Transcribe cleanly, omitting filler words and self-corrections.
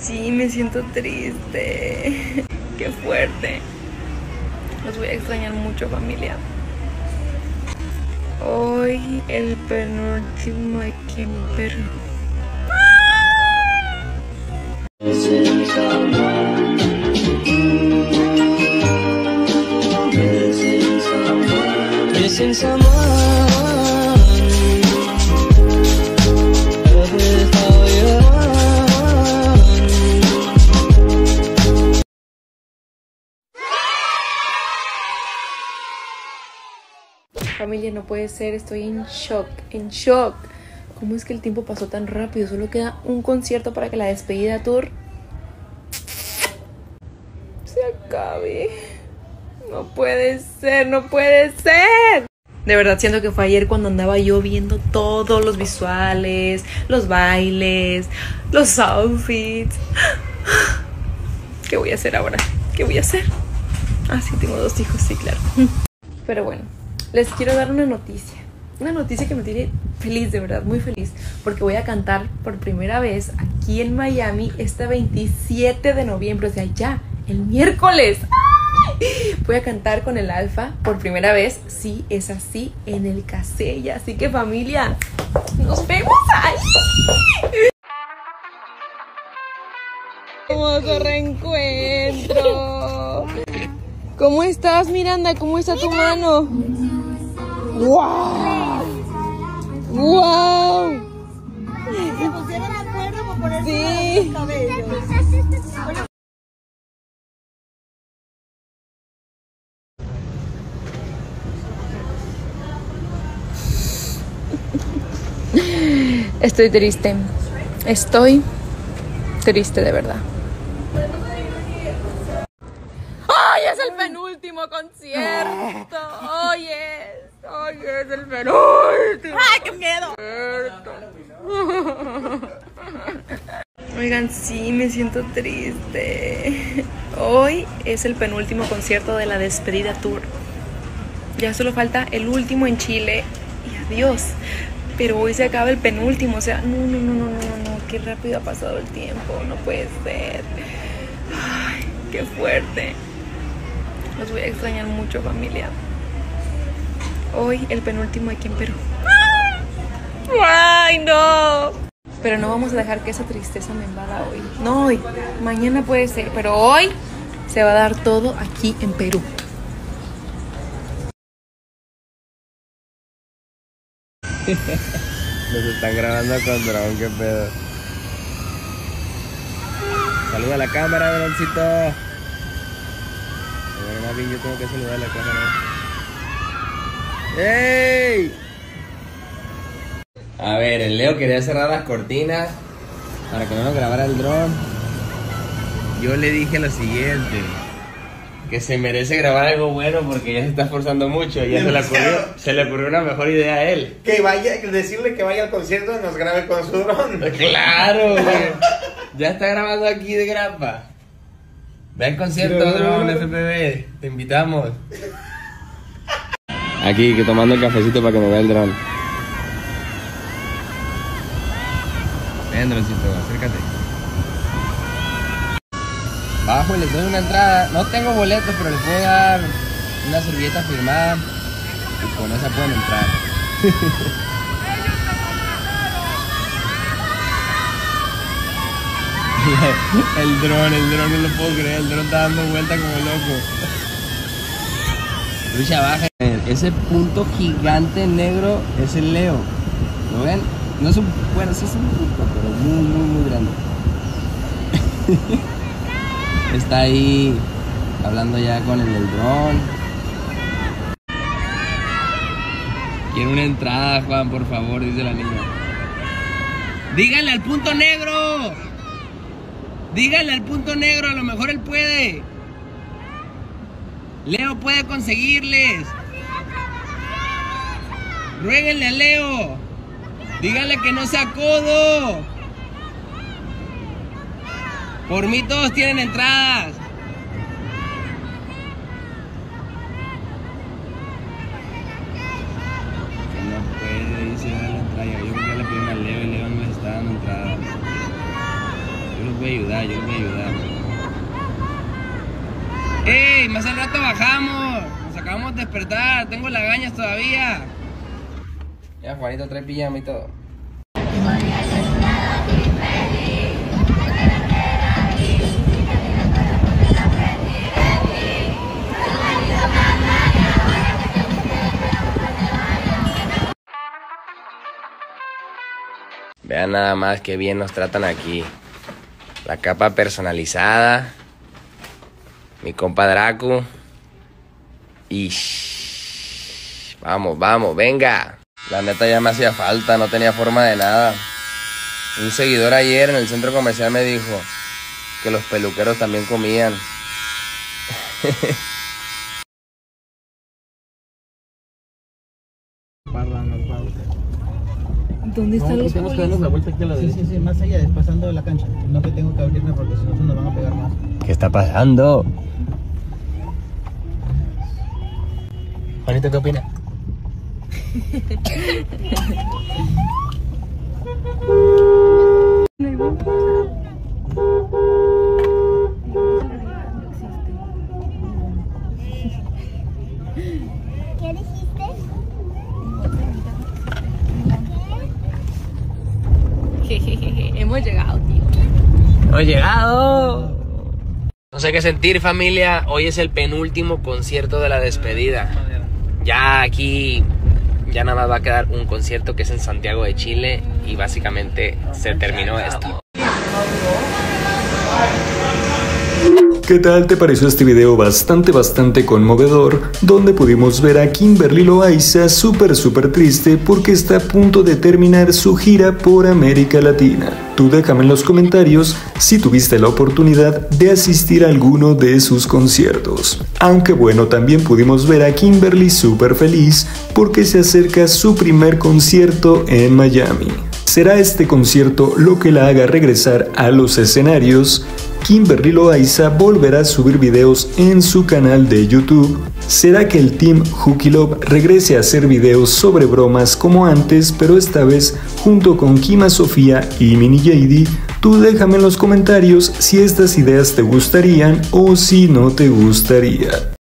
sí, me siento triste. Qué fuerte. Los voy a extrañar mucho, familia. Hoy el penúltimo aquí en Perú. Missing someone. Familia, no puede ser, estoy en shock, en shock. ¿Cómo es que el tiempo pasó tan rápido? Solo queda un concierto para que la despedida tour se acabe. No puede ser, no puede ser. De verdad siento que fue ayer cuando andaba yo viendo todos los visuales, los bailes, los outfits. ¿Qué voy a hacer ahora? ¿Qué voy a hacer? Ah, sí, tengo 2 hijos, sí, claro. Pero bueno, les quiero dar una noticia. Una noticia que me tiene feliz, de verdad, muy feliz. Porque voy a cantar por primera vez aquí en Miami este 27 de noviembre. O sea, ya, el miércoles. ¡Ay! Voy a cantar con el Alfa por primera vez. Sí, es así, en el Casella. Así que, familia, nos vemos ahí. Hermoso reencuentro. ¿Cómo estás, Miranda? ¿Cómo está tu mano? ¡Wow! ¡Wow! Se pusieron de acuerdo por ponerse Sí. los cabellos. Estoy triste. Estoy triste, de verdad. ¡Hoy es el penúltimo concierto! ¡Hoy es el penúltimo! ¡Ay, qué miedo! Oigan, sí, me siento triste. Hoy es el penúltimo concierto de la despedida tour. Ya solo falta el último en Chile y adiós. Pero hoy se acaba el penúltimo, o sea, no, qué rápido ha pasado el tiempo, no puede ser. Ay, qué fuerte. Los voy a extrañar mucho, familia. Hoy el penúltimo aquí en Perú. ¡Ay, no! Pero no vamos a dejar que esa tristeza me invada hoy. No hoy, mañana puede ser, pero hoy se va a dar todo aquí en Perú. Nos están grabando con dron, qué pedo. Saluda a la cámara, droncito. Bueno, más bien yo tengo que saludar a la cámara. ¡Ey! A ver, el Leo quería cerrar las cortinas para que no nos grabara el dron. Yo le dije lo siguiente: que se merece grabar algo bueno porque ya se está esforzando mucho y ya se le ocurrió una mejor idea a él. Que vaya, decirle que vaya al concierto y nos grabe con su dron. Claro, güey. Ya está grabando aquí de grapa. Ve al concierto, dron, FPV. Te invitamos. Aquí, que tomando el cafecito para que me vea el dron. Ven, droncito, acércate. Bajo y les doy una entrada. No tengo boletos, pero les puedo dar una servilleta firmada y con esa pueden entrar. El dron, no lo puedo creer. El dron está dando vuelta como loco. Lucha baja. Ese punto gigante negro es el Leo. ¿Lo ven? No es un... Bueno, sí es un punto, pero muy grande. Está ahí hablando ya con el del dron. Quiero una entrada, Juan, por favor, dice la niña. Díganle al punto negro. Díganle al punto negro, a lo mejor él puede. Leo puede conseguirles. Ruéguenle a Leo. Díganle que no sea codo. Por mí todos tienen entradas. Que no puede, dice, dar la entrada. Yo creo que le pidieron a Leo y Leo no les está dando entradas. Yo los voy a ayudar, yo les voy a ayudar. ¡Ey! Más al rato bajamos. Nos acabamos de despertar. Tengo lagañas todavía. Ya, Juanito trae pijama y todo. Vean nada más que bien nos tratan aquí. La capa personalizada. Mi compa Draco. Y vamos, vamos, venga. La neta ya me hacía falta, no tenía forma de nada. Un seguidor ayer en el centro comercial me dijo que los peluqueros también comían. ¿Dónde están los tenemos que darnos la vuelta aquí a la derecha. Sí, más allá, pasando de la cancha. No que tengo que abrirme porque si no se nos van a pegar más. ¿Qué está pasando? Juanito, ¿qué opinas? ¿Qué dijiste? Hemos llegado, tío. ¡Hemos llegado! No sé qué sentir, familia. Hoy es el penúltimo concierto de la despedida. Ya aquí, ya nada más va a quedar un concierto que es en Santiago de Chile. Y básicamente se terminó esto. ¿Qué tal te pareció este video bastante conmovedor, donde pudimos ver a Kimberly Loaiza súper triste porque está a punto de terminar su gira por América Latina? Tú déjame en los comentarios si tuviste la oportunidad de asistir a alguno de sus conciertos. Aunque bueno, también pudimos ver a Kimberly súper feliz porque se acerca su primer concierto en Miami. ¿Será este concierto lo que la haga regresar a los escenarios? Kimberly Loaiza volverá a subir videos en su canal de YouTube. ¿Será que el Team Hooky Love regrese a hacer videos sobre bromas como antes, pero esta vez junto con Kima Sofía y Mini JD? Tú déjame en los comentarios si estas ideas te gustarían o si no te gustaría.